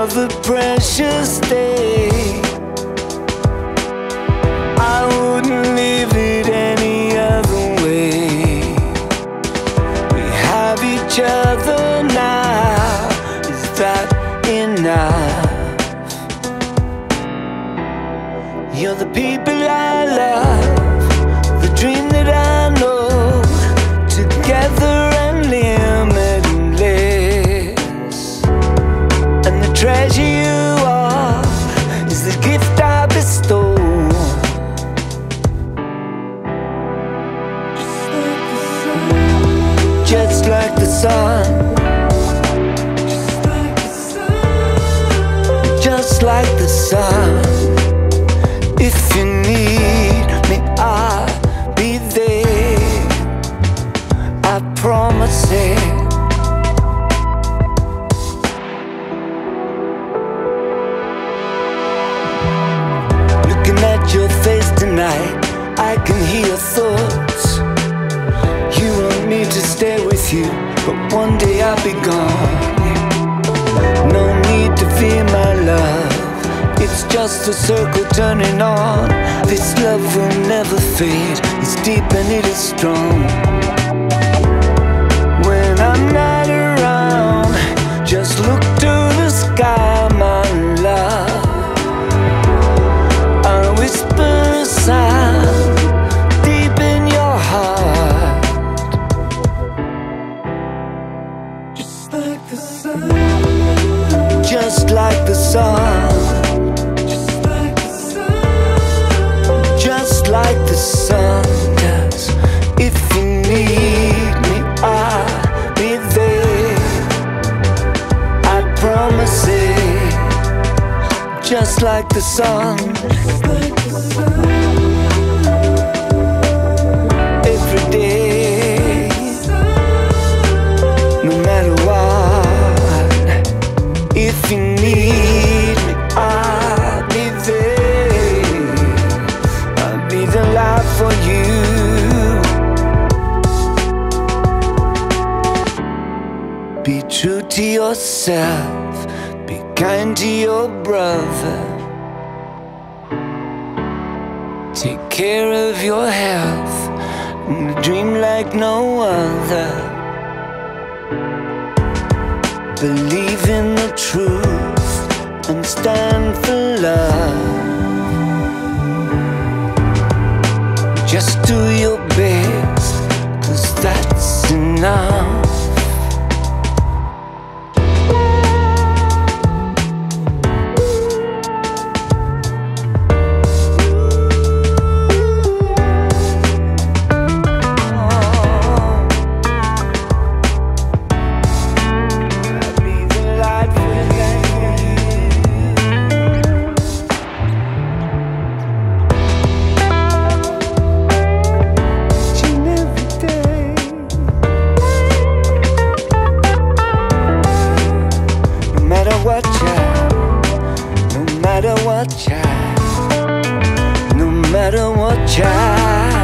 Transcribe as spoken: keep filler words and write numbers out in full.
of a precious day. I wouldn't live it any other way. We have each other now. Is that enough? You're the people I love, the dream that I know. Together and limitless, and the treasure you are is the gift I bestow. Just like the sun, just like the sun. If you need me, I'll be there. I promise it. Looking at your face tonight, I can hear your thoughts. You want me to stay with you, but one day I'll be gone. No need to fear my love, it's just a circle turning on. This love will never fade, it's deep and it is strong. When I'm not around, just look to the sky, my love. I'll whisper a sound deep in your heart. Just like the sun, just like the sun, just like the sun does. If you need me, I'll be there. I promise it. Just like the sun, every day, no matter what. If you need me, I'll be there. I'll be the light for you. Be true to yourself, be kind to your brother. Take care of your health and dream like no other. Believe in the truth and stand for love. Just do your best, 'cause that's enough. No matter what, child, no matter what, child.